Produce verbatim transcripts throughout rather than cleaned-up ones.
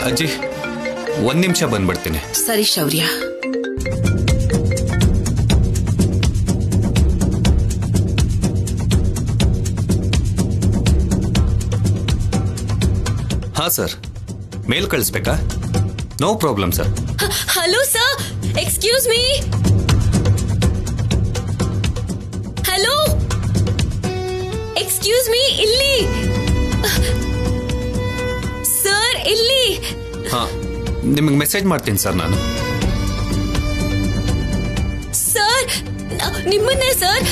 ಅಜ್ಜಿ ಒಂದ್ ನಿಮಿಷ ಬಂದ್ಬಿಡ್ತೀನಿ. ಸರಿ ಶೌರ್ಯ. ಹಾ ಸರ್, ಮೇಲ್ ಕಳಿಸ್ಬೇಕಾ? No problem sir. Hello sir, excuse me. Hello, excuse me, ಇಲ್ಲಿ ಸರ್, ಇಲ್ಲಿ. ಹಾ, ನಿಮಗೆ ಮೆಸೇಜ್ ಮಾಡ್ತೀನಿ ಸರ್ ನಾನು. ಸರ್, ನಿಮ್ಮನ್ನೇ ಸರ್.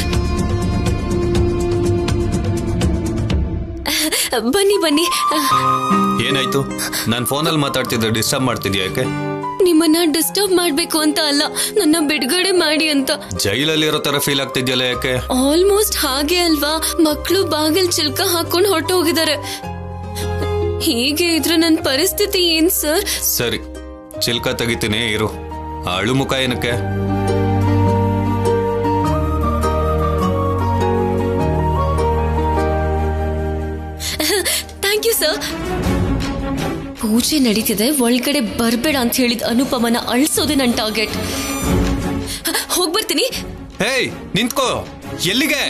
ಬನ್ನಿ ಬನ್ನಿ. ಏನಾಯ್ತು? ನಾನು ಫೋನಲ್ಲಿ ಮಾತಾಡ್ತಿದ್ದೆ, ಡಿಸ್ಟರ್ಬ್ ಮಾಡ್ತಿದ್ಯಾ? ಯಾಕೆ? ನಿಮ್ಮನ್ನ ಡಿಸ್ಟರ್ಬ್ ಮಾಡ್ಬೇಕು ಅಂತ ಅಲ್ಲ, ನನ್ನ ಬಿಡುಗಡೆ ಮಾಡಿ ಅಂತ. ಜೈಲಲ್ಲಿ ಇರೋ ತರ ಫೀಲ್ ಆಗ್ತಿದ್ಯಲ್ಲ, ಯಾಕೆ? ಆಲ್ಮೋಸ್ಟ್ ಹಾಗೆ ಅಲ್ವಾ? ಮಕ್ಕಳು ಬಾಗಿಲ್ ಚಿಲ್ಕ ಹಾಕೊಂಡು ಹೊರಟು ಹೋಗಿದ್ದಾರೆ. ಹೀಗೆ ಇದ್ರೆ ನನ್ನ ಪರಿಸ್ಥಿತಿ ಏನ್ ಸರ್? ಸರಿ, ಚಿಲ್ಕ ತೆಗಿತೀನಿ ಇರು. ಅಳು ಮುಖ ಏನಕ್ಕೆ? Thank you sir. ಪೂಜೆ ನಡೀತಿದೆ, ಒಳಗಡೆ ಬರ್ಬೇಡ ಅಂತ ಹೇಳಿದ ಅನುಪಮನ ಅಳಿಸೋದೆ ನನ್ನ ಟಾರ್ಗೆಟ್. ಹೋಗ್ಬರ್ತೀನಿ. ಹೇಯ್, ನಿಂತ್ಕೋ. ಎಲ್ಲಿಗೆ?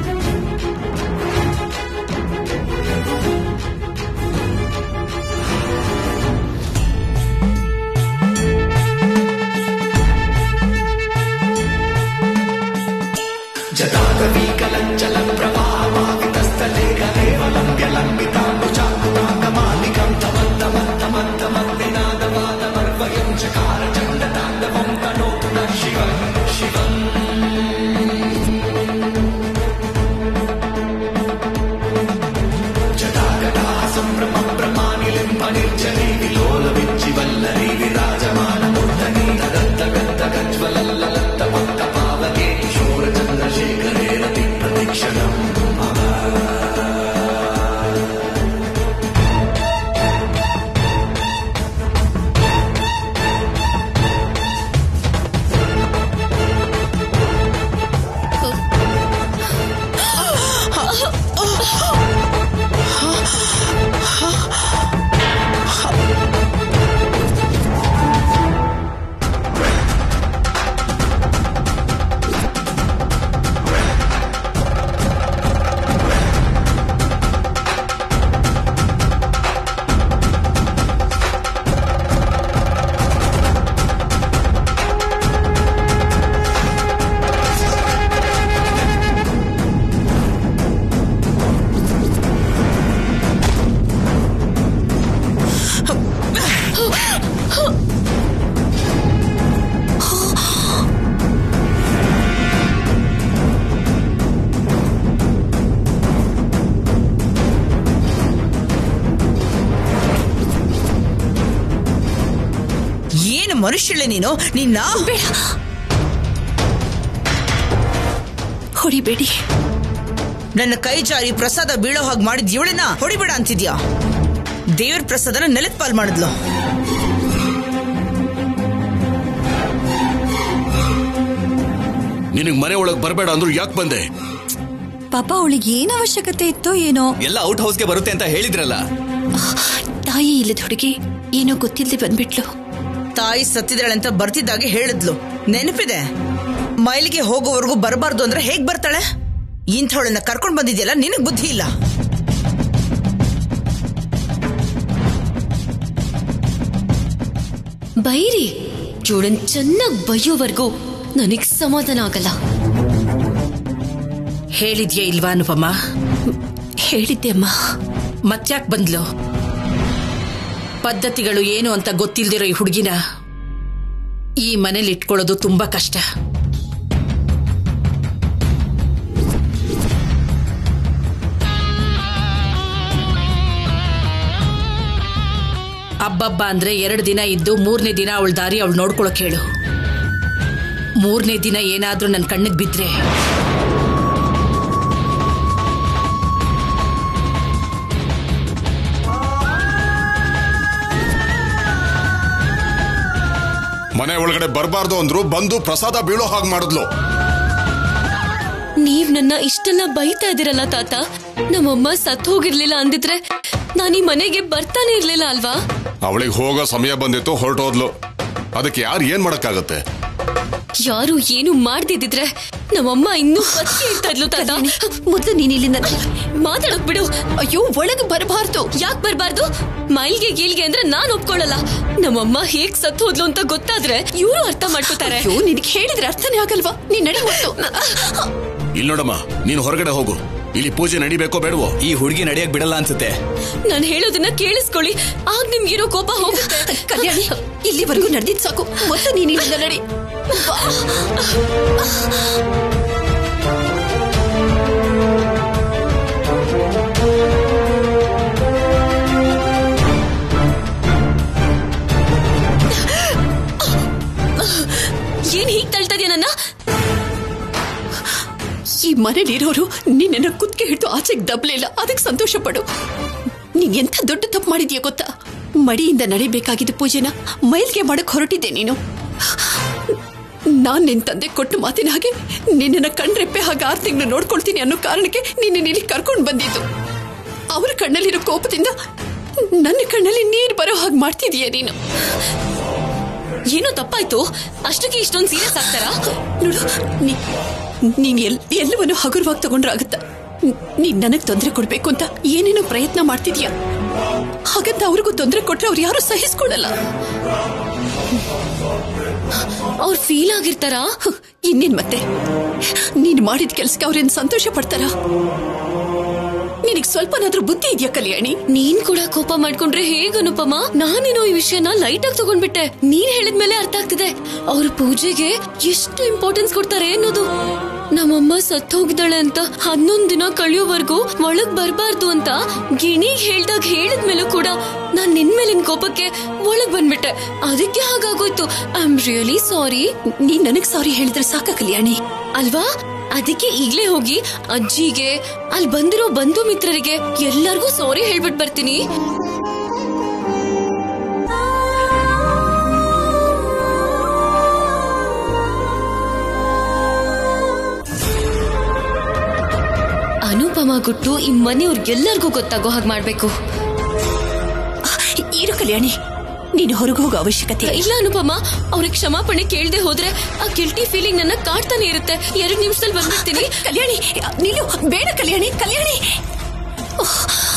ಮನುಷ್ಯಳೆ ನೀನು. ನಿನ್ನ ಹೊಡಿಬೇಡಿ. ನನ್ನ ಕೈ ಜಾರಿ ಪ್ರಸಾದ ಬೀಳೋ ಹಾಗೆ ಮಾಡಿದ್ ಇವಳನ್ನ ಹೊಡಿಬೇಡ ಅಂತಿದ್ಯಾ? ದೇವ್ರ ಪ್ರಸಾದನ ನೆಲದ ಪಾಲ್ ಮಾಡಿದ್ಲು. ನಿನಗ್ ಮನೆ ಒಳಗ್ ಬರಬೇಡ ಅಂದ್ರು ಯಾಕೆ ಬಂದೆ? ಪಾಪ ಅವಳಿಗೆ ಏನ್ ಅವಶ್ಯಕತೆ ಇತ್ತೋ ಏನೋ. ಎಲ್ಲ ಔಟ್ ಹೌಸ್ಗೆ ಬರುತ್ತೆ ಅಂತ ಹೇಳಿದ್ರಲ್ಲ. ತಾಯಿ ಇಲ್ಲದ ಹುಡುಗಿ ಏನೋ ಗೊತ್ತಿಲ್ಲದೆ ಬಂದ್ಬಿಟ್ಲು. ತಾಯಿ ಸತ್ತಿದ್ದಾಳಂತ ಬರ್ತಿದ್ದಾಗೆ ಹೇಳಿದ್ಲು, ನೆನಪಿದೆ? ಮೈಲಿಗೆ ಹೋಗೋವರೆಗೂ ಬರಬಾರ್ದು ಅಂದ್ರೆ ಹೇಗ್ ಬರ್ತಾಳೆ? ಇಂಥವಳನ್ನ ಕರ್ಕೊಂಡ್ ಬಂದಿದ್ಯಲ್ಲ, ನಿನಗ್ ಬುದ್ಧಿ ಇಲ್ಲ. ಬೈರಿ, ಜೋಡನ್ ಚೆನ್ನಾಗ್ ಬೈಯೋವರೆಗೂ ನನಗ್ ಸಮಾಧಾನ ಆಗಲ್ಲ. ಹೇಳಿದ್ಯಾ ಇಲ್ವಾ ಅನುಪಮ? ಹೇಳಿದ್ದೆ ಅಮ್ಮ. ಮತ್ತ್ಯಾಕ್ ಬಂದ್ಲು? ಪದ್ಧತಿಗಳು ಏನು ಅಂತ ಗೊತ್ತಿಲ್ದಿರೋ ಈ ಹುಡುಗಿನ ಈ ಮನೇಲಿ ಇಟ್ಕೊಳ್ಳೋದು ತುಂಬಾ ಕಷ್ಟ. ಹಬ್ಬಬ್ಬ ಅಂದ್ರೆ ಎರಡು ದಿನ ಇದ್ದು ಮೂರನೇ ದಿನ ಅವಳ ದಾರಿ ಅವಳು ನೋಡ್ಕೊಳಕ್ ಹೇಳು. ಮೂರನೇ ದಿನ ಏನಾದ್ರೂ ನನ್ನ ಕಣ್ಣಿಗೆ ಬಿದ್ರೆ ಮನೆ ಒಳಗಡೆ ಬರಬಾರ್ದು ಅಂದ್ರು ಬಂದು ಪ್ರಸಾದ ಬೀಳೋ ಹಾಗೆ ಮಾಡಿದ್ಲು. ನೀವ್ ನನ್ನ ಇಷ್ಟೆಲ್ಲ ಬೈತಾ ಇದ್ದೀರಲ್ಲ ತಾತ. ನಮ್ಮಮ್ಮ ಸತ್ ಹೋಗಿರ್ಲಿಲ್ಲ ಅಂದಿದ್ರೆ ನಾನು ಈ ಮನೆಗೆ ಬರ್ತಾನೆ ಇರ್ಲಿಲ್ಲ ಅಲ್ವಾ? ಅವಳಿಗೆ ಹೋಗೋ ಸಮಯ ಬಂದಿತ್ತು, ಹೊರಟೋದ್ಲು. ಅದಕ್ಕೆ ಯಾರು ಏನ್ ಮಾಡಕ್ಕಾಗತ್ತೆ? ಯಾರು ಏನು ಮಾಡ್ದಿದ್ರೆ ನಮ್ಮಮ್ಮ ಇನ್ನೂ ಬದುಕಿ ಇರ್ತಾ ಇದ್ಲು ತಾತ. ಮೊದಲು ನೀನ್ ಇಲ್ಲಿಂದ ಮಾತಾಡಕ್ ಬಿಡು. ಅಯ್ಯೋ, ಒಳಗೆ ಬರಬಾರ್ದು. ಯಾಕೆ ಬರಬಾರ್ದು? ಮೈಲ್ಗೆ ಗೀಲ್ಗೆ ಅಂದ್ರೆ ನಾನ್ ಒಪ್ಕೊಳ್ಳಲ್ಲ. ನಮ್ಮಮ್ಮ ಹೇಗ್ ಸತ್ತು ಹೋದ್ಲು ಅಂತ ಗೊತ್ತಾದ್ರೆ ಇವರು ಅರ್ಥ ಮಾಡ್ಕೋತಾರೆ. ಅಯ್ಯೋ, ನಿನಗೆ ಹೇಳಿದ್ರೆ ಅರ್ಥನೇ ಆಗಲ್ವಾ? ನೀನ್ ನಡಿ ಹೊತ್ತು. ಇಲ್ಲಿ ನೋಡಮ್ಮ, ನೀನು ಹೊರಗಡೆ ಹೋಗು. ಇಲ್ಲಿ ಪೂಜೆ ನಡಿಬೇಕೋ ಬೇಡವೋ? ಈ ಹುಡುಗಿ ನಡೆಯಕ್ ಬಿಡಲ್ಲ ಅನ್ಸುತ್ತೆ. ನಾನು ಹೇಳೋದನ್ನ ಕೇಳಿಸ್ಕೊಳ್ಳಿ, ಆಗ ನಿಮ್ಗಿರೋ ಕೋಪ ಹೋಗುತ್ತೆ. ಕಲ್ಯಾಣಿ, ಇಲ್ಲಿವರೆಗೂ ನಡೆದಿದ್ ಸಾಕು. ಮೊದಲು ನೀನ್ ಇಲ್ಲಿಂದ ನಡಿ. ಏನ್ ಹೀಗ್ ತಳ್ತಾ ಇದೆಯಾ ನನ್ನ? ಈ ಮನೇಲಿರೋರು ನಿನ್ನ ಕುತ್ತಿಗೆ ಹಿಡಿದು ಆಚೆಗೆ ದಬ್ಲಿಲ್ಲ, ಅದಕ್ಕೆ ಸಂತೋಷ ಪಡು. ನೀನ್ ಎಂಥ ದೊಡ್ಡ ತಪ್ಪು ಮಾಡಿದ್ಯಾ ಗೊತ್ತಾ? ಮಡಿಯಿಂದ ನಡಿಬೇಕಾಗಿದ್ದ ಪೂಜೆನ ಮೈಲ್ಗೆ ಮಾಡಕ್ ಹೊರಟಿದ್ದೆ ನೀನು. ನಾನ್ ನಿನ್ ತಂದೆ ಕೊಟ್ಟು ಮಾತಿನ ಹಾಗೆ ನಿನ್ನ ಕಣ್ರೆಪ್ಪೆ ಹಾಗೆ ಆರು ತಿಂಗಳು ನೋಡ್ಕೊಳ್ತೀನಿ ಅನ್ನೋ ಕಾರಣಕ್ಕೆ ನಿನ್ನ ಇಲ್ಲಿ ಕರ್ಕೊಂಡು ಬಂದಿದ್ದು. ಅವ್ರ ಕಣ್ಣಲ್ಲಿರೋ ಕೋಪದಿಂದ ನನ್ನ ಕಣ್ಣಲ್ಲಿ ನೀರು ಬರೋ ಹಾಗೆ ಮಾಡ್ತಿದೀಯ ನೀನು. ಏನೋ ತಪ್ಪಾಯ್ತು, ಅಷ್ಟಕ್ಕೆ ಇಷ್ಟೊಂದು ಸೀರಿಯಸ್ ಆಗ್ತಾರಾ? ನೋಡು, ನೀನ್ ಎಲ್ ಎಲ್ಲವನ್ನೂ ಹಗುರವಾಗಿ ತಗೊಂಡ್ರಾಗುತ್ತ. ನೀನ್ ನನಗ್ ತೊಂದರೆ ಕೊಡ್ಬೇಕು ಅಂತ ಏನೇನೋ ಪ್ರಯತ್ನ ಮಾಡ್ತಿದ್ಯಾ. ಹಾಗಂತ ಅವ್ರಿಗೂ ತೊಂದರೆ ಕೊಟ್ರೆ ಅವ್ರು ಯಾರು ಸಹಿಸ್ಕೊಡಲ್ಲ. ಅವ್ರು ಫೀಲ್ ಆಗಿರ್ತಾರ. ಇನ್ನೇನ್ ಮತ್ತೆ? ನೀನ್ ಮಾಡಿದ ಕೆಲ್ಸಕ್ಕೆ ಅವ್ರೇನ್ ಸಂತೋಷ ಪಡ್ತಾರ? ನಿನಗ್ ಸ್ವಲ್ಪನಾದ್ರೂ ಬುದ್ಧಿ ಇದೆಯಾ ಕಲ್ಯಾಣಿ? ನೀನ್ ಕೂಡ ಕೋಪ ಮಾಡ್ಕೊಂಡ್ರೆ ಹೇಗ ಅನುಪಮ? ನಾನೇನೋ ಈ ವಿಷಯನ ಲೈಟ್ ಆಗಿ ತಗೊಂಡ್ಬಿಟ್ಟೆ. ನೀನ್ ಹೇಳಿದ್ಮೇಲೆ ಅರ್ಥ ಆಗ್ತಿದೆ ಅವ್ರ ಪೂಜೆಗೆ ಎಷ್ಟು ಇಂಪಾರ್ಟೆನ್ಸ್ ಕೊಡ್ತಾರೆ ಅನ್ನೋದು. ನಮ್ಮಮ್ಮ ಸತ್ ಹೋಗಿದ್ದಾಳೆ ಅಂತ ಹನ್ನೊಂದ್ ದಿನ ಕಳಿಯೋವರೆಗೂ ಒಳಗ್ ಬರ್ಬಾರ್ದು ಅಂತ ಗಿಣಿಗ್ ಹೇಳ್ದಾಗ ಹೇಳಿದ್ಮೇಲೂ ಕೂಡ ನಾನ್ ನಿನ್ ಮೇಲಿನ ಕೋಪಕ್ಕೆ ಒಳಗ್ ಬಂದ್ಬಿಟ್ಟೆ. ಅದಕ್ಕೆ ಹಾಗಾಗೋಯ್ತು. I am really sorry. ನೀನ್ ನನಗ್ ಸಾರಿ ಹೇಳಿದ್ರೆ ಸಾಕ ಕಲ್ಯಾಣಿ, ಅಲ್ವಾ? ಅದಕ್ಕೆ ಈಗ್ಲೇ ಹೋಗಿ ಅಜ್ಜಿಗೆ, ಅಲ್ಲಿ ಬಂದಿರೋ ಬಂಧು ಮಿತ್ರರಿಗೆ ಎಲ್ಲರಿಗೂ ಸಾರಿ ಹೇಳ್ಬಿಟ್ ಬರ್ತೀನಿ. ಅನುಪಮ ಗುಟ್ಟು ಈ ಮನೆಯವ್ರಿಗೆಲ್ಲರಿಗೂ ಗೊತ್ತಾಗೋ ಹಾಗೆ ಮಾಡ್ಬೇಕು. ಇರು ಕಲ್ಯಾಣಿ, ನೀನು ಹೊರಗೆ ಹೋಗೋ ಅವಶ್ಯಕತೆ ಇಲ್ಲ. ಅನುಪಮ, ಅವ್ರಿಗೆ ಕ್ಷಮಾಪಣೆ ಕೇಳದೆ ಹೋದ್ರೆ ಆ ಗಿಲ್ಟಿ ಫೀಲಿಂಗ್ ನನ್ನ ಕಾಡ್ತಾನೆ ಇರುತ್ತೆ. ಎರಡು ನಿಮಿಷದಲ್ಲಿ ಬಂದ್ಬಿಡ್ತೀನಿ. ಕಲ್ಯಾಣಿ, ನೀನು ಬೇಡ ಕಲ್ಯಾಣಿ. ಕಲ್ಯಾಣಿ